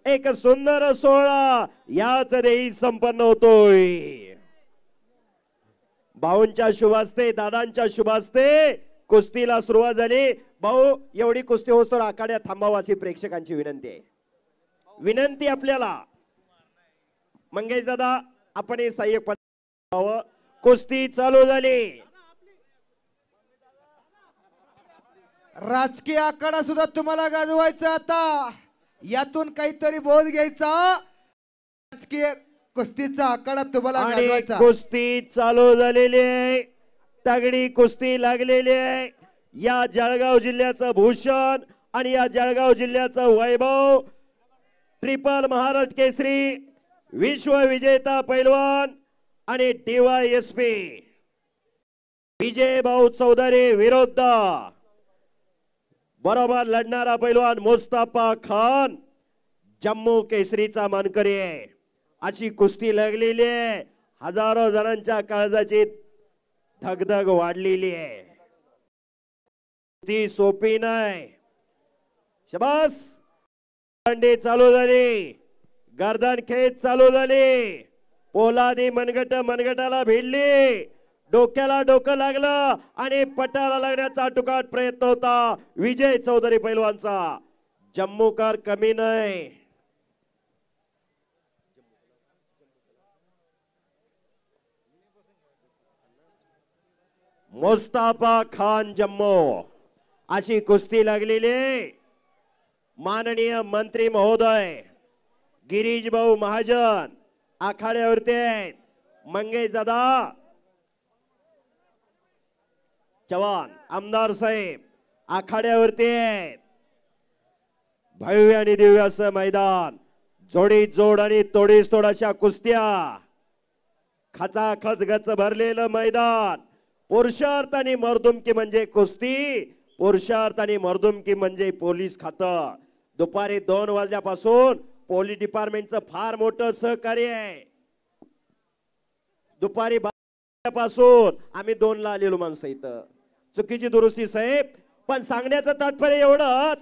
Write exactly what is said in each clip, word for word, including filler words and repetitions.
एक सुंदर सोहळा याच देही संपन्न होतोय। भाऊंच्या शुभास्ते दादांच्या शुभास्ते कुस्तीला सुरुवात झाली। भाऊ एवढी कुस्ती होतो आखाड्यात थांबावा अशी प्रेक्षकांची विनंती आहे। विनंती आपल्याला मंगेश दादा आपण हे सहाय्यक कुस्ती चालू झाली। राजकीय आखाडा सुद्धा तुम्हाला गाजवायचा आता यातून काहीतरी बोध घ्यायचा। राजकीय कुस्तीचा आखाडा तुम्हाला गाजवायचा। कुस्ती चालू झालेली आहे तगडी कुस्ती लागलेली आहे। या जळगाव जिल्ह्याचं भूषण आणि या जळगाव जिल्ह्याचं वैभव ट्रिपल महाराष्ट्र केसरी विश्व विजेता पैलवान आणि डीवायएसपी विजय भाऊ चौधरी विरुद्ध बरोबर लढणारा पैलवान मुस्तफा खान जम्मू केसरीचा मानकरी आहे। अशी कुस्ती लागलेली आहे। हजारो जणांच्या काळजाची धगधग वाढलेली आहे। ती सोपी नाही। शाबास अंडे चालू झाली गर्दन खेच चालू झाली। पोलादी मनगट मनगटाला भिडली डोक्याला डोकं लागलं आणि पटाला लागण्याचा टुकाट प्रयत्न होता विजय चौधरी पैलवानचा। जम्मूकर कमी नाही। मुस्तफा खान जम्मू अशी कुस्ती लागलेली। माननीय मंत्री महोदय गिरीश भाऊ महाजन आखाड्यावरती आहेत। मंगेश दादा चव्हाण आमदार साहेब आखाड्यावरती आहेत। भव्य आणि दिव्य असं मैदान जोडी जोड आणि तोडीस तोड अशा कुस्त्या खचाखच गच भरलेलं मैदान। पुरुषार्थ आणि मर्दुमकी म्हणजे कुस्ती पुरुषार्थ आणि मर्दुमकी म्हणजे पोलीस खातं। दुपारी दोन वाजल्यापासून पोलीस डिपार्टमेंटचं फार मोठं सहकार्य आहे। दुपारी पासून आम्ही दोन ला आलेलो माणसं इथं चुकीची दुरुस्ती साहेब पण सांगण्याचं तात्पर्य एवढंच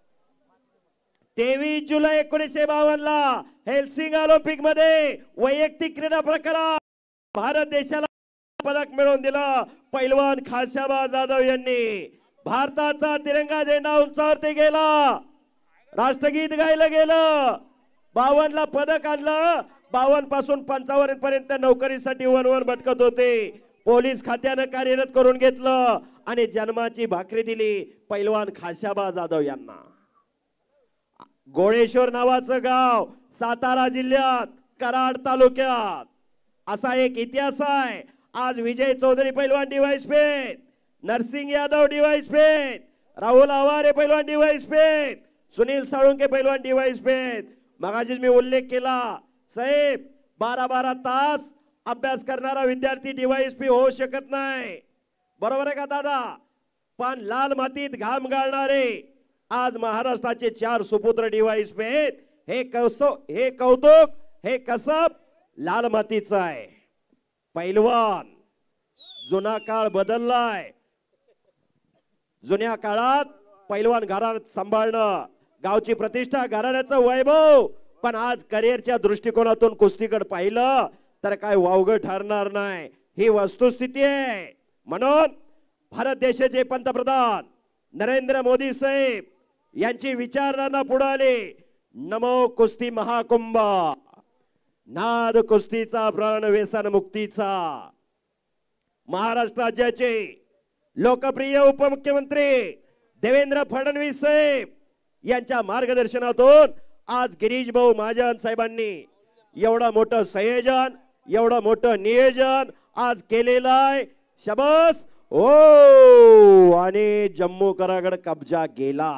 तेवीस जुलै एकोणीसशे बावन्न ला हेल्सिंग ऑलिम्पिक मध्ये वैयक्तिक क्रीडा प्रकारात भारत देशाला पदक मिळवून दिलं पैलवान खाशाबा जाधव यांनी। भारताचा तिरंगा झेंडा उंचावरती गेला राष्ट्रगीत गायलं गेलं बावन्न ला पदक आणलं। बावन्न पासून पंचावन्न पर्यंत नोकरीसाठी वन वन भटकत होते पोलीस खात्यानं कार्यरत करून घेतलं आणि जन्माची भाकरी दिली पैलवान खाशाबा जाधव यांना। गोळेश्वर नावाचं गाव सातारा जिल्ह्यात कराड तालुक्यात असा एक इतिहास आहे। आज विजय चौधरी पैलवान device pen Narsingh Yadav device pen Rahul Aware पैलवान डिवाइस पेन सुनील साळुंके पैलवान डिवाइस पेन मगाशीच मी उल्लेख केला साहेब बारा बारा तास अभ्यास करणारा विद्यार्थी डीवायएसपी होऊ शकत नाही बरोबर आहे का दादा। पण लाल मातीत घाम गाळणारे आज महाराष्ट्राचे चार सुपुत्र डीवायएसपी आहेत। हे कौसो हे कौतुक हे कसब लाल मातीचं आहे। पैलवान जुना काळ बदललाय। जुन्या काळात पैलवान घरात सांभाळणं गावची प्रतिष्ठा घराण्याचं वैभव पण आज करिअरच्या दृष्टिकोनातून कुस्तीकडे पाहिलं तर काय वावगं ठरणार नाही ही वस्तुस्थिती आहे। म्हणून भारत देशाचे पंतप्रधान नरेंद्र मोदी साहेब यांची विचारधारा पुढे आली नमो कुस्ती महाकुंभ नाद कुस्तीचा प्राण व्यसन मुक्तीचा। महाराष्ट्र राज्याचे लोकप्रिय उपमुख्यमंत्री देवेंद्र फडणवीस साहेब यांच्या मार्गदर्शनातून आज गिरीश भाऊ महाजन साहेबांनी एवढं मोठं संयोजन एवढं मोठं नियोजन आज केलेलं आहे। शाबास ओ आणि जम्मू करागड कब्जा गेला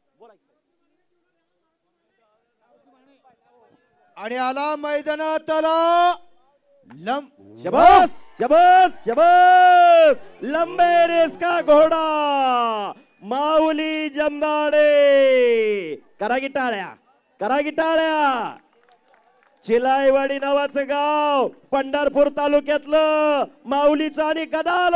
आणि आला मैदानात आला लम शाबास शाबास शाबास लंबे रेस का घोडा माऊली जमदाडे करा की टाळ्या करा की टाळ्या। चिलाईवाडी नावाचं गाव पंढरपूर तालुक्यातलं माऊलीचं आणि कदालो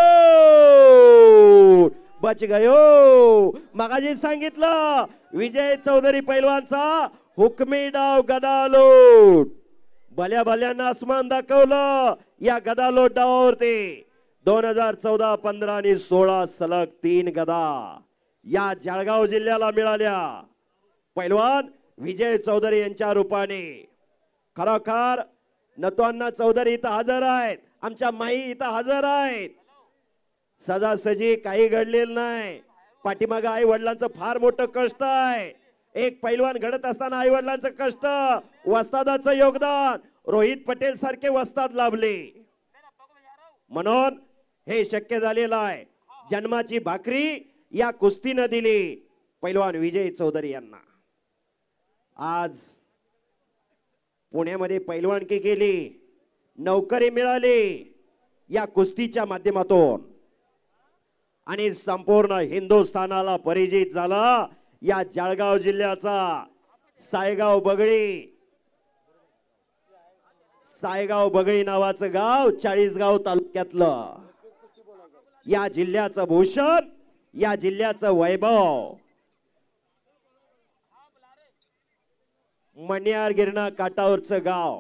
बच गयो। मगाशी सांगितलं विजय चौधरी पैलवानचा हुकमी डाव गदालोट भल्या भल्यांना आसमान दाखवलं या गदालोट डावावरती. दोन हजार चौदा पंधरा आणि सोळा सलग तीन गदा या जळगाव जिल्ह्याला मिळाल्या. पैलवान विजय चौधरी यांच्या रूपाने. खरोखर नतवांना चौधरी इथं हजर आहेत, आमच्या माई इथं हजर आहेत. सजासजी काही घडलेलं नाही. पाठीमागं आई वडिलांचं फार मोठं कष्ट आहे. एक पैलवान घडत असताना आई वडिलांचं कष्ट, वस्तादाचं योगदान, रोहित पटेल सारखे वस्ताद लाभले म्हणून हे शक्य झालेलं आहे. जन्माची भाकरी या कुस्तीनं दिली पैलवान विजय चौधरी यांना. आज पुण्यामध्ये पैलवानकी केली, नोकरी मिळाली या कुस्तीच्या माध्यमातून आणि संपूर्ण हिंदुस्थानाला परिचित झाला या जळगाव जिल्ह्याचा सायगाव बगळी. सायगाव बगळी नावाचं गाव चाळीसगाव तालुक्यातलं. या जिल्ह्याचं भूषण, या जिल्ह्याचं वैभव. मण्यार गिरणा काठावरचं गाव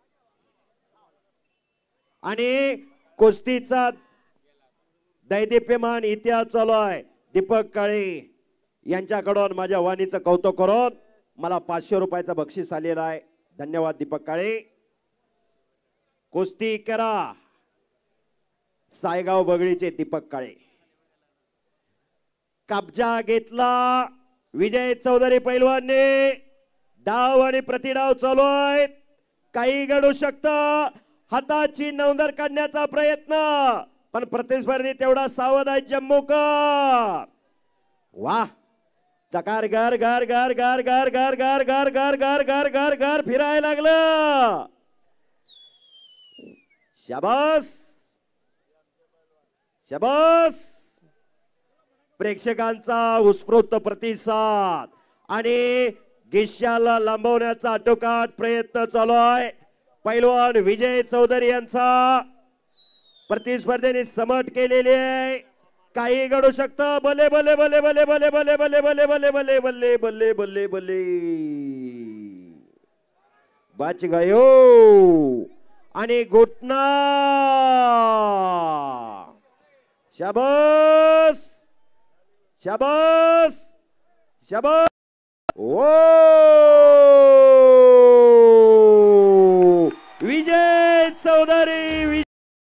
आणि कुस्तीचा दैदिप्यमान इतिहास चालू आहे. दीपक काळे यांच्याकडून माझ्या वाणीचं कौतुक करून मला पाचशे रुपयाचं बक्षीस आलेलं आहे. धन्यवाद दीपक काळे. कुस्ती करा सायगाव बगळीचे दीपक काळे. कब्जा घेतला विजय चौधरी पैलवानने. डाव आणि प्रतिडाव चालू आहेत. काही घडू शकतं. हाताची नवंदर काढण्याचा प्रयत्न, पण प्रतिस्पर्धी तेवढा सावध आहे. जम्मूकर वाह, चकार गार गार गार गार गार गार गार गार गार गार गार गार गार फिरायला लागलं. शाबास शाबास. प्रेक्षकांचा उत्स्फूर्त प्रतिसाद आणि गिश्याला लांबवण्याचा आटोकाट प्रयत्न चालू आहे. पैलवान विजय चौधरी यांचा प्रतिस्पर्धेने समट केलेली आहे. काही घडू शकतं. बले बले बले बले बले बले बले बले बले बले बले बले बले बले बच गयो आणि घुटना. शाबास शाबास शाबास. ओ विजय चौधरी विजय.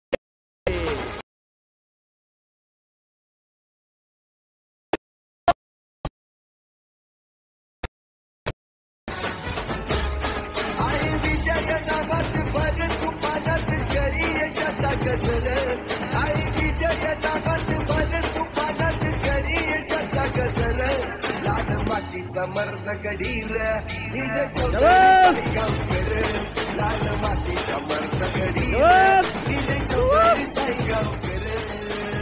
आई विजय नावात भर तुफानात करी यशाचा गजर. आई विजय नावात भर तुफानात करी यशाचा गजर. लाल मातीचा मर्द गडीर विजय चौधरी गावकर. लाल मातीचा मर्द गडीर विजय चौधरी गावकर.